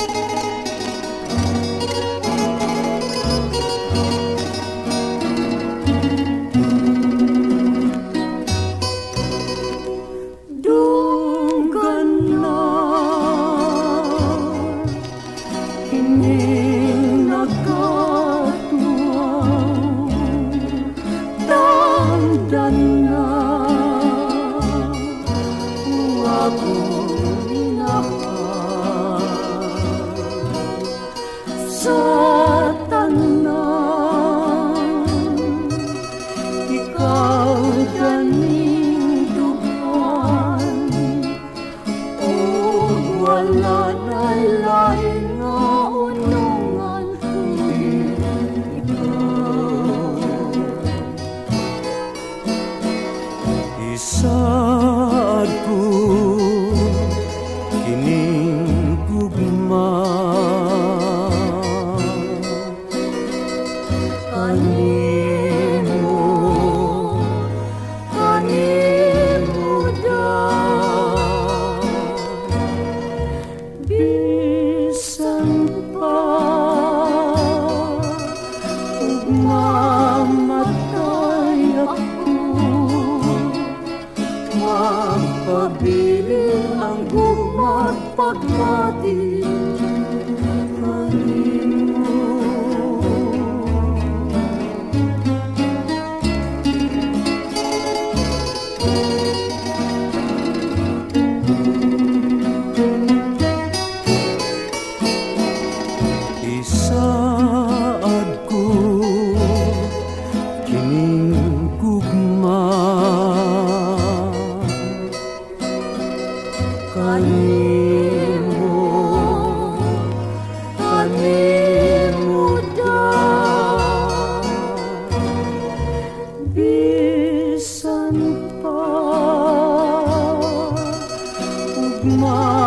Sa tanan, ikaw ganing dugan, o wala na lain nga unungan, kundi ikaw. Isaad ko kining gugma, kanimo daw, bisan pa ug mamatay ako, magpabilin ang gugma pagpati kanimo. Isaad ko kining gugma, kanimo daw, bisan pa ug